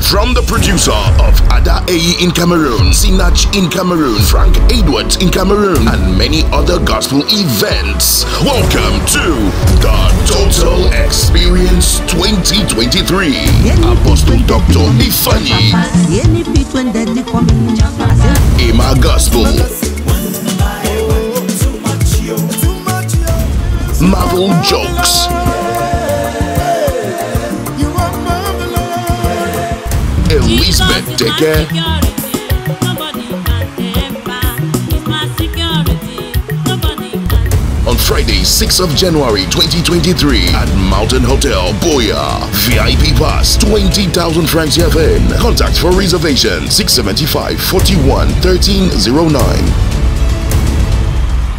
From the producer of Ada Eyi in Cameroon, Sinach in Cameroon, Frank Edwards in Cameroon, and many other gospel events. Welcome to the Total Experience 2023. Apostle Dr. Ifani, Emma Gospel, Marvel Jokes, Elizabeth Decker, on Friday, 6th of January 2023 at Mountain Hotel Buea. VIP pass 20,000 francs CFA. Contact for reservation 675 41 1309.